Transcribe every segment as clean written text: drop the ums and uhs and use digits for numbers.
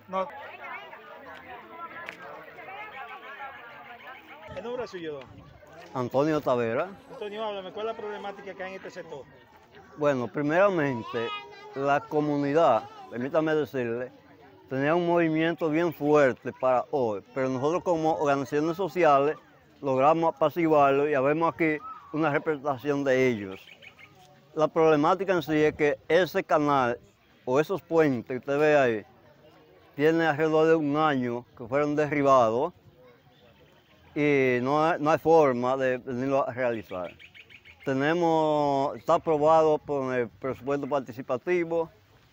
No. ¿El nombre es suyo, don? Antonio Tavera. Antonio, háblame, ¿cuál es la problemática que hay en este sector? Bueno, primeramente, la comunidad, permítame decirle, tenía un movimiento bien fuerte para hoy, pero nosotros como organizaciones sociales logramos apaciguarlo y ya vemos aquí una representación de ellos. La problemática en sí es que ese canal o esos puentes que usted ve ahí, tiene alrededor de un año que fueron derribados y no hay forma de venirlo a realizar. Está aprobado por el presupuesto participativo,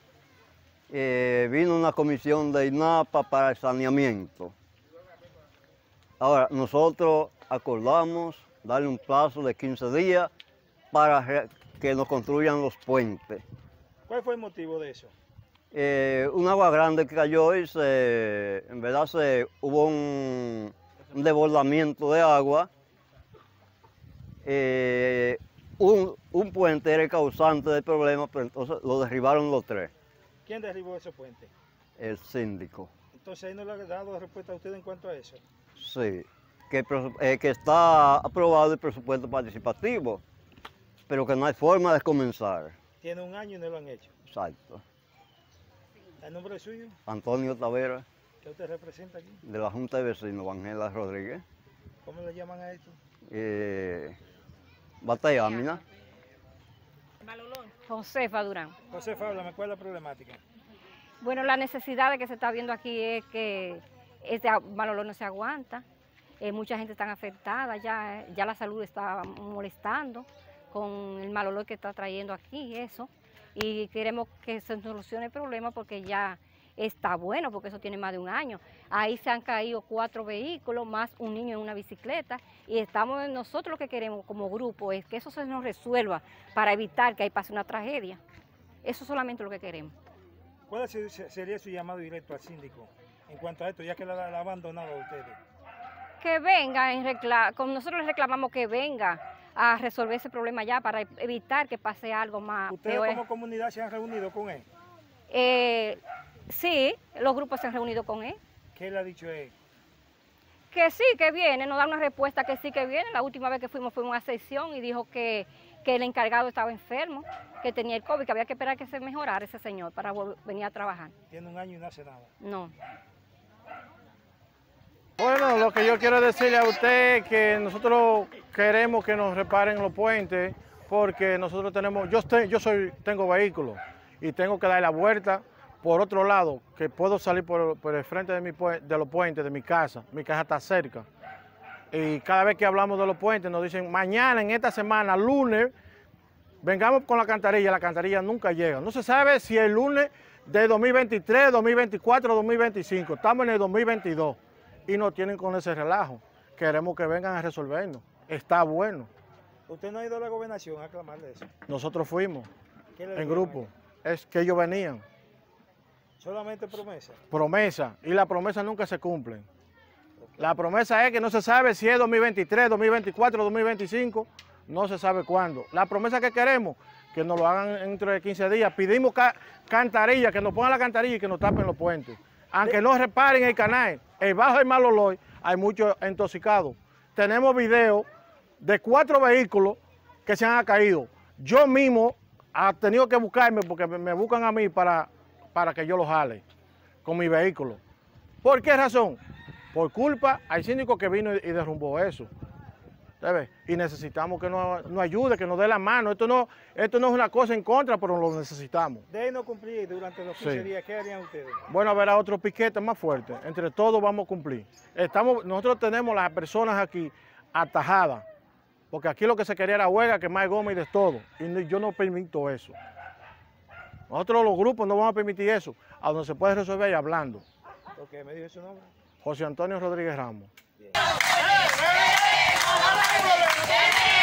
vino una comisión de INAPA para el saneamiento. Ahora, nosotros acordamos darle un plazo de 15 días para que nos construyan los puentes. ¿Cuál fue el motivo de eso? Un agua grande que cayó y en verdad hubo un desbordamiento de agua. Un puente era el causante del problema, pero entonces lo derribaron los tres. ¿Quién derribó ese puente? El síndico. Entonces, ¿ahí no le ha dado respuesta a usted en cuanto a eso? Sí, que está aprobado el presupuesto participativo, pero que no hay forma de comenzar. Tiene un año y no lo han hecho. Exacto. ¿El nombre es suyo? Antonio Tavera, ¿Qué usted representa aquí? de la Junta de Vecinos, Ángela Rodríguez. ¿Cómo le llaman a esto? Batallamina. Josefa Durán. Josefa, háblame, ¿cuál es la problemática? Bueno, la necesidad que se está viendo aquí es que este mal olor no se aguanta. Mucha gente está afectada, ya la salud está molestando con el mal olor que está trayendo aquí, eso. Y queremos que se solucione el problema porque ya está bueno, porque eso tiene más de un año. Ahí se han caído 4 vehículos, más un niño en una bicicleta, y nosotros lo que queremos como grupo es que eso se nos resuelva para evitar que ahí pase una tragedia. Eso solamente es lo que queremos. ¿Cuál sería su llamado directo al síndico en cuanto a esto, ya que la ha abandonado a ustedes? Que venga, como nosotros le reclamamos que venga a resolver ese problema ya para evitar que pase algo más. ¿Ustedes como comunidad se han reunido con él? Sí, los grupos se han reunido con él. ¿Qué le ha dicho él? Que sí, que viene, nos da una respuesta que sí que viene. La última vez que fuimos a una sesión y dijo que el encargado estaba enfermo, que tenía el COVID, que había que esperar que se mejorara ese señor para venir a trabajar. Tiene un año y no hace nada. No. Bueno, lo que yo quiero decirle a usted es que nosotros queremos que nos reparen los puentes porque nosotros tenemos, tengo vehículo y tengo que dar la vuelta por otro lado, que puedo salir por el frente de los puentes de mi casa está cerca. Y cada vez que hablamos de los puentes nos dicen, mañana, en esta semana, lunes, vengamos con la cantarilla nunca llega. No se sabe si el lunes de 2023, 2024, 2025, estamos en el 2022 y nos tienen con ese relajo. Queremos que vengan a resolvernos, está bueno. ¿Usted no ha ido a la gobernación a aclamarle eso? Nosotros fuimos en grupo, allá? es que ellos venían. ¿Solamente promesa? Promesa, y las promesas nunca se cumplen. Okay. La promesa es que no se sabe si es 2023, 2024, 2025, no se sabe cuándo. La promesa que queremos, que nos lo hagan dentro de 15 días. Pedimos cantarilla, que nos pongan la cantarilla y que nos tapen los puentes. Aunque no reparen el canal, bajo el mal olor, hay muchos intoxicados. Tenemos videos de 4 vehículos que se han caído. Yo mismo he tenido que buscarme, porque me buscan a mí para que yo los jale con mi vehículo. ¿Por qué razón? Por culpa al síndico que vino y derrumbó eso. ¿Sabes? Y necesitamos que nos ayude, que nos dé la mano. Esto no es una cosa en contra, pero lo necesitamos. De no cumplir durante los 15 días, ¿qué harían ustedes? Bueno, habrá otro piquete más fuerte. Entre todos vamos a cumplir. Nosotros tenemos las personas aquí atajadas, porque aquí lo que se quería era huelga, quemar goma y de todo. Y yo no permito eso. Nosotros los grupos no vamos a permitir eso, a donde se puede resolver y hablando. Ok, ¿me dijo su nombre? José Antonio Rodríguez Ramos. Bien.